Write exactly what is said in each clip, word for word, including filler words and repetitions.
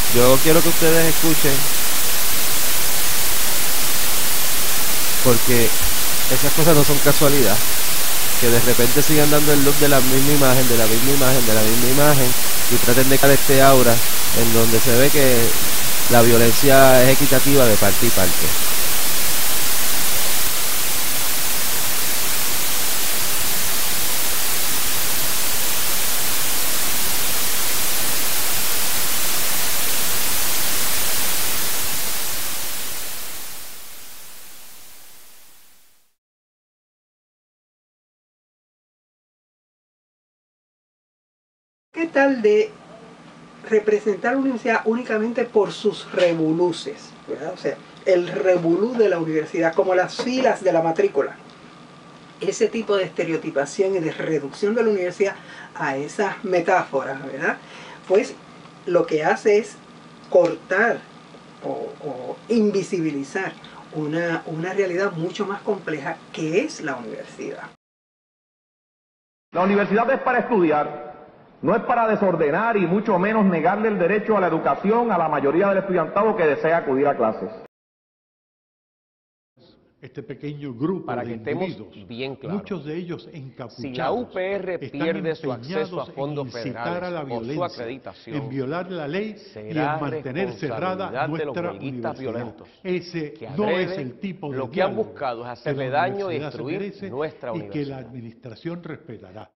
Yo quiero que ustedes escuchen, porque esas cosas no son casualidad, que de repente sigan dando el look de la misma imagen, de la misma imagen, de la misma imagen, y traten de crear este aura en donde se ve que la violencia es equitativa de parte y parte. ¿Qué tal de representar la universidad únicamente por sus revoluces, ¿verdad? O sea, el revolú de la universidad, como las filas de la matrícula. Ese tipo de estereotipación y de reducción de la universidad a esas metáforas, ¿verdad? Pues lo que hace es cortar o, o invisibilizar una, una realidad mucho más compleja que es la universidad. La universidad es para estudiar. No es para desordenar y mucho menos negarle el derecho a la educación a la mayoría del estudiantado que desea acudir a clases. Este pequeño grupo para de que estemos individuos, bien claros. muchos de ellos encapuchados, Si la U P R pierde su acceso a fondos en incitar a la federales o su violencia, acreditación, en violar la ley y será en mantener cerrada responsabilidad de los nuestra huelguistas universidad. violentos, Ese que no adrede es el tipo de lo que han diálogo buscado es que hacerle la daño y universidad se destruir merece nuestra y que la universidad. administración respetará.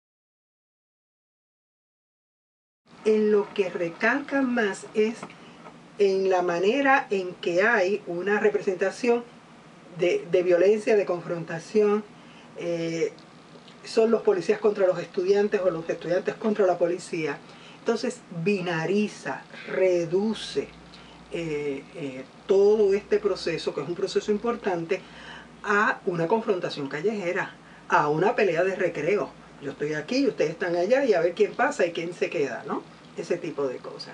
En lo que recalca más es en la manera en que hay una representación de, de violencia, de confrontación, eh, son los policías contra los estudiantes o los estudiantes contra la policía. Entonces binariza, reduce eh, eh, todo este proceso, que es un proceso importante, a una confrontación callejera, a una pelea de recreo. Yo estoy aquí y ustedes están allá y a ver quién pasa y quién se queda, ¿no? Ese tipo de cosas.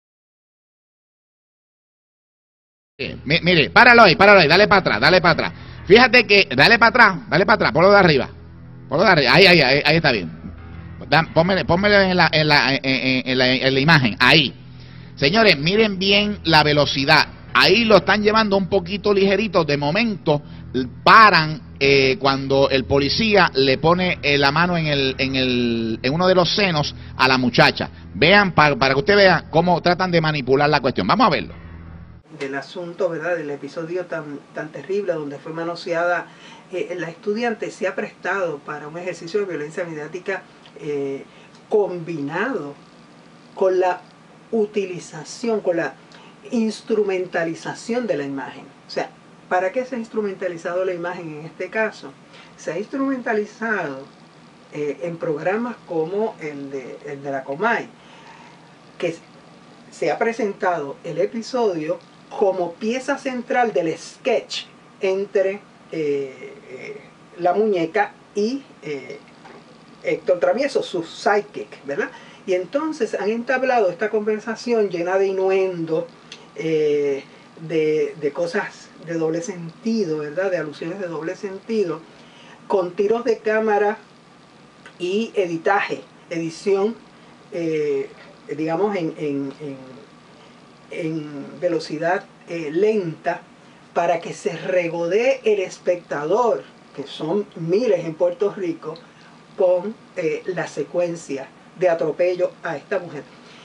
Mire, páralo ahí, páralo ahí, dale para atrás, dale para atrás. Fíjate que, dale para atrás, dale para atrás, ponlo de arriba. Ponlo de arriba, ahí, ahí, ahí, ahí está bien. Pónmelo, pónmelo en la, en, la, en, en, la, en la imagen, ahí. Señores, miren bien la velocidad. Ahí lo están llevando un poquito ligerito. De momento, paran eh, cuando el policía le pone eh, la mano en, el, en, el, en uno de los senos a la muchacha. Vean, para, para que usted vea cómo tratan de manipular la cuestión. Vamos a verlo. Del asunto, ¿verdad?, del episodio tan, tan terrible donde fue manoseada eh, la estudiante, se ha prestado para un ejercicio de violencia mediática eh, combinado con la utilización, con la instrumentalización de la imagen. O sea, ¿para qué se ha instrumentalizado la imagen en este caso? Se ha instrumentalizado eh, en programas como el de, el de la Comay, que se ha presentado el episodio como pieza central del sketch entre eh, eh, la muñeca y eh, Héctor Travieso, su sidekick, ¿verdad? Y entonces han entablado esta conversación llena de innuendo, eh, de, de cosas de doble sentido, ¿verdad? De alusiones de doble sentido, con tiros de cámara y editaje, edición, eh, digamos, en, en, en, en velocidad eh, lenta, para que se regodee el espectador, que son miles en Puerto Rico, con eh, la secuencia de atropello a esta mujer.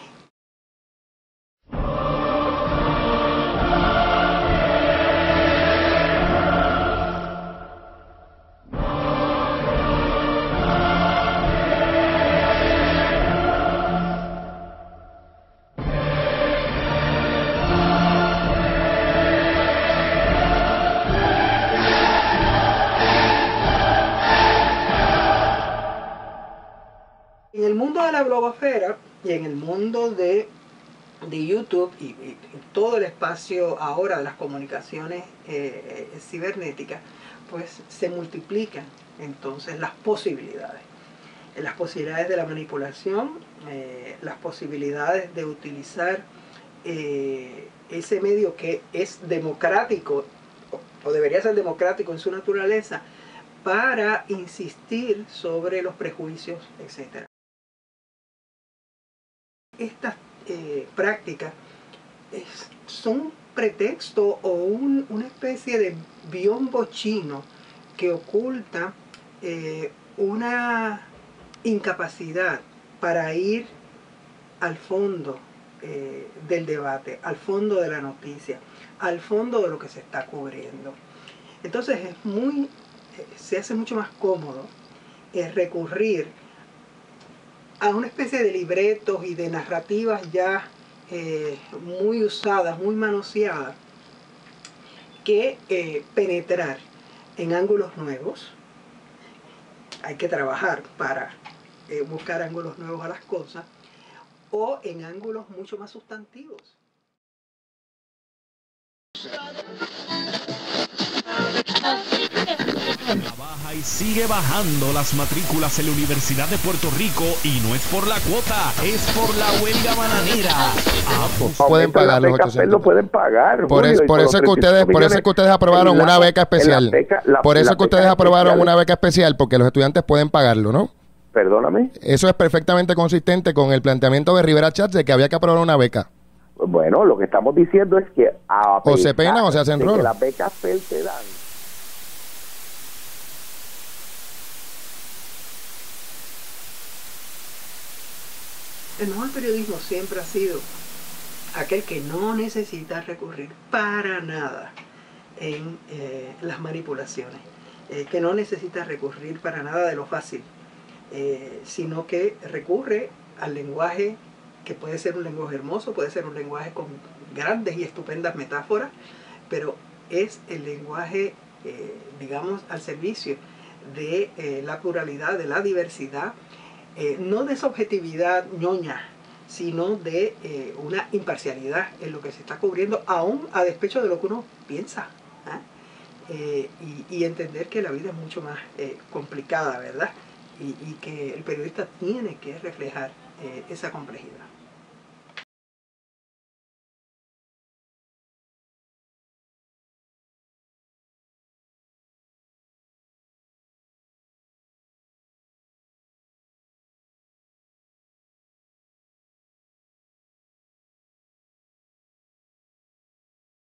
En el mundo de la blogosfera y en el mundo de, de YouTube y, y todo el espacio ahora de las comunicaciones eh, cibernéticas, pues se multiplican entonces las posibilidades. Las posibilidades de la manipulación, eh, las posibilidades de utilizar eh, ese medio que es democrático, o, o debería ser democrático en su naturaleza, para insistir sobre los prejuicios, etcétera. Estas eh, prácticas es, son pretexto o un, una especie de biombo chino que oculta eh, una incapacidad para ir al fondo eh, del debate, al fondo de la noticia, al fondo de lo que se está cubriendo. Entonces es muy, eh, se hace mucho más cómodo eh, recurrir a una especie de libretos y de narrativas ya eh, muy usadas, muy manoseadas, que eh, penetrar en ángulos nuevos. Hay que trabajar para eh, buscar ángulos nuevos a las cosas, o en ángulos mucho más sustantivos. Baja y sigue bajando las matrículas en la Universidad de Puerto Rico, y no es por la cuota, es por la huelga bananera. Ah, pues, pueden pagar los ochocientos. Lo pueden pagar. Por, es, por eso que ustedes, por eso que ustedes aprobaron la, una beca especial. Beca, la, por eso que ustedes aprobaron especial. una beca especial, porque los estudiantes pueden pagarlo, ¿no? Perdóname. Eso es perfectamente consistente con el planteamiento de Rivera Chats de que había que aprobar una beca. Bueno, lo que estamos diciendo es que a o se peinan o se hacen rol. Las becas Pell te dan. El mejor periodismo siempre ha sido aquel que no necesita recurrir para nada en eh, las manipulaciones, eh, que no necesita recurrir para nada de lo fácil, eh, sino que recurre al lenguaje que puede ser un lenguaje hermoso, puede ser un lenguaje con grandes y estupendas metáforas, pero es el lenguaje, eh, digamos, al servicio de eh, la pluralidad, de la diversidad, eh, no de esa objetividad ñoña, sino de eh, una imparcialidad en lo que se está cubriendo, aún a despecho de lo que uno piensa, ¿eh? Eh, y, y entender que la vida es mucho más eh, complicada, ¿verdad? Y, y que el periodista tiene que reflejar eh, esa complejidad.